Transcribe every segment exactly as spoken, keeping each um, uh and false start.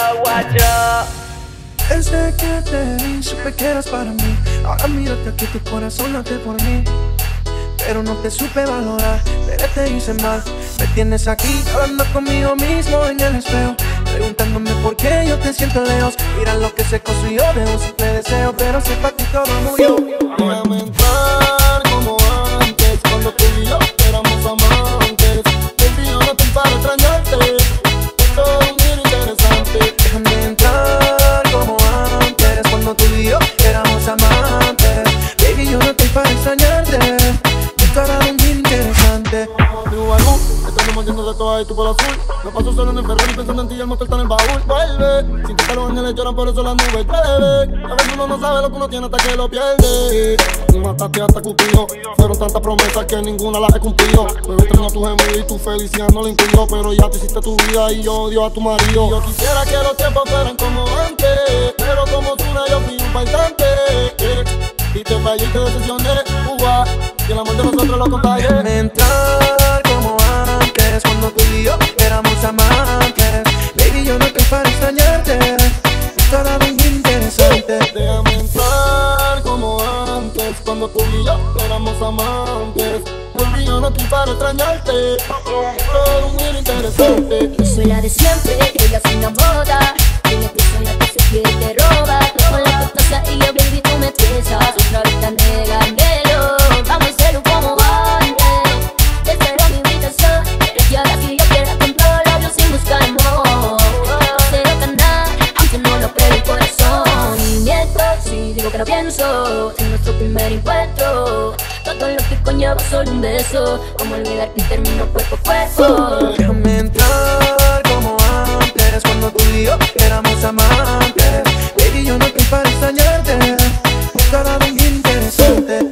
guacho. Desde que te vi supe que eras para mí. Ahora mírate aquí, tu corazón late por mí. Pero no te supe valorar, pero te hice mal. Me tienes aquí hablando conmigo mismo en el espejo, preguntándome por qué yo te siento lejos. Mira lo que se construyó de un simple deseo, pero si para ti todo murió. Déjame entrar como antes, cuando tú y yo éramos amantes. Baby, yo no estoy para extrañarte, esto es muy interesante. Déjame entrar como antes, cuando tú y yo éramos amantes. Baby, yo no estoy para extrañarte, esto era muy interesante. Digo algo, estamos mordiendo de todas y tú por azul. Me paso solo en el Ferrari pensando en ti y el motor está en el baúl. Vuelve, sin que los ángeles lloran, por eso las nubes llueve. A veces uno no sabe lo que uno tiene hasta que lo pierde. Me mataste hasta Cupido, fueron tantas promesas que ninguna las he cumplido. Luego extraño tu gemido y tu felicidad no la entiendo, pero ya te hiciste tu vida y yo odio a tu marido. Yo quisiera que los tiempos fueran como antes, pero como Zuna yo fui un faltante. Y te fallé y te decepcioné, uva, y el amor de nosotros lo contagié. Déjame entrar como antes, cuando tú y yo éramos amantes. Baby, yo no estoy para extrañarte, esto era muy interesante. Déjame entrar como antes, cuando tú y yo éramos amantes. Baby, yo no estoy para extrañarte, todo muy interesante. Yo soy la de siempre, ella se enamora. Tiene persona que se quiere te roba. Con la costosa y yo, baby, tú me pesas. Otra vez tan negra, anhelo. Vamos a hacerlo como antes. Esta era mi invitación, pero que ahora si yo quiera comprar labios sin buscar amor. Cero ganar, aunque no lo cree el corazón. Y miento, si digo que no pienso en nuestro primer encuentro. Todo lo que conlleva solo un beso, como olvidar que terminó cuerpo a cuerpo. Déjame entrar como antes, cuando tú y yo éramos amantes. Baby, yo no estoy para extrañarte, esto era muy interesante.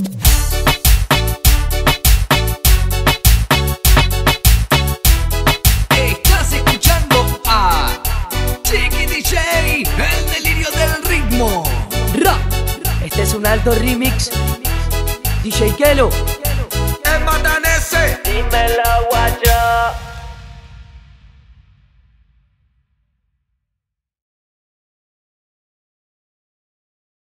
Estás escuchando a Chiqui D J, el delirio del ritmo. Ra. Este es un alto remix. D J Kelo.